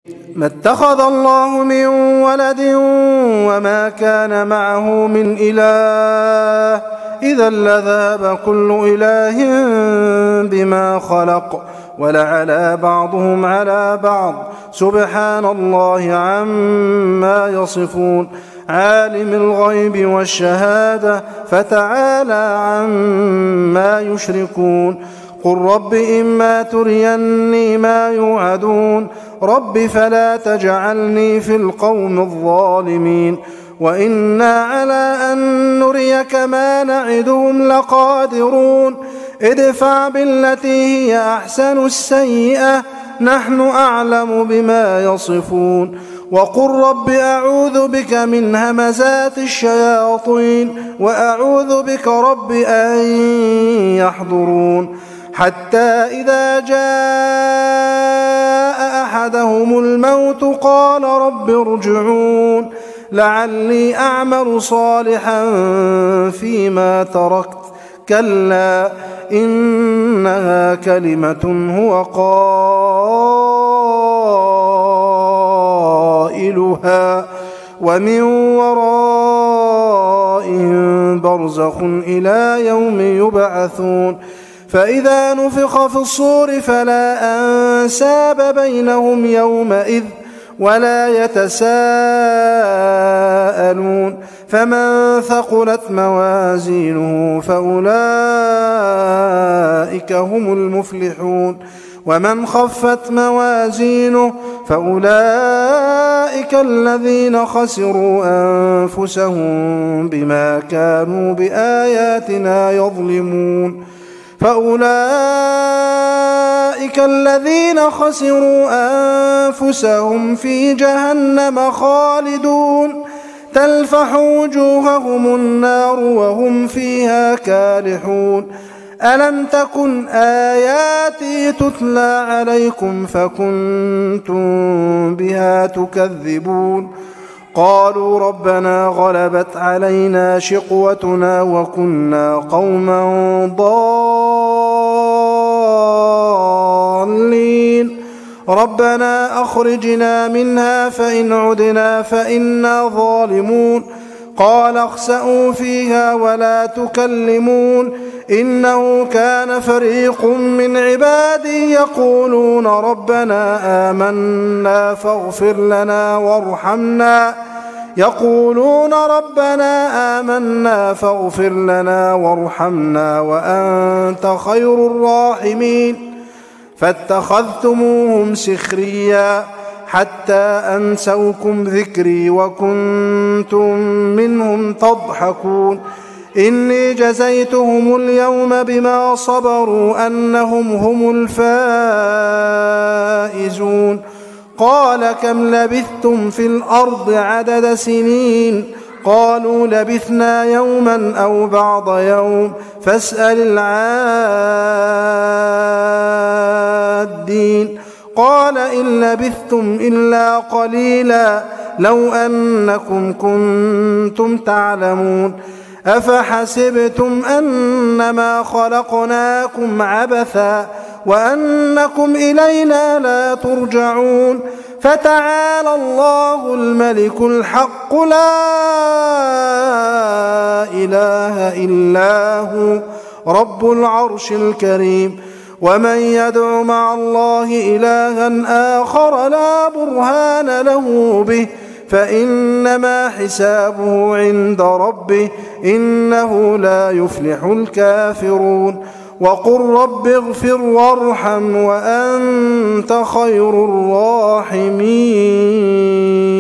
ما اتخذ الله من ولد وما كان معه من إله إذا لذهب كل إله بما خلق ولعلى بعضهم على بعض سبحان الله عما يصفون عالم الغيب والشهادة فتعالى عما يشركون قل رب إما تريني ما يوعدون رب فلا تجعلني في القوم الظالمين وإنا على أن نريك ما نعدهم لقادرون ادفع بالتي هي أحسن السيئة نحن أعلم بما يصفون وقل رب أعوذ بك من همزات الشياطين وأعوذ بك رب أن يحضرون حتى إذا جاء أحدهم الموت قال رب ارجعون لعلي أعمل صالحا فيما تركت كلا إنها كلمة هو قائلها ومن ورائهم برزخ إلى يوم يبعثون فإذا نفخ في الصور فلا أنساب بينهم يومئذ ولا يتساءلون فمن ثقلت موازينه فأولئك هم المفلحون ومن خفت موازينه فأولئك الذين خسروا أنفسهم بما كانوا بآياتنا يظلمون فأولئك الذين خسروا أنفسهم في جهنم خالدون تلفح وجوههم النار وهم فيها كالحون ألم تكن آياتي تتلى عليكم فكنتم بها تكذبون قالوا ربنا غلبت علينا شقوتنا وكنا قوما ضالين ربنا أخرجنا منها فإن عدنا فإنا ظالمون قال اخسئوا فيها ولا تكلمون إنه كان فريق من عبادي يقولون ربنا آمنا فاغفر لنا وارحمنا وأنت خير الراحمين فاتخذتموهم سخريا حتى أنسوكم ذكري وكنتم منهم تضحكون إني جزيتهم اليوم بما صبروا أنهم هم الفائزون قال كم لبثتم في الأرض عدد سنين قالوا لبثنا يوما أو بعض يوم فاسأل العادين قال إن لبثتم إلا قليلا لو أنكم كنتم تعلمون أفحسبتم أنما خلقناكم عبثا وأنكم إلينا لا ترجعون فتعالى الله الملك الحق لا إله إلا هو رب العرش الكريم ومن يدع مع الله إلها آخر لا برهان له به فإنما حسابه عند ربه إنه لا يفلح الكافرون وقل رب اغفر وارحم وأنت خير الراحمين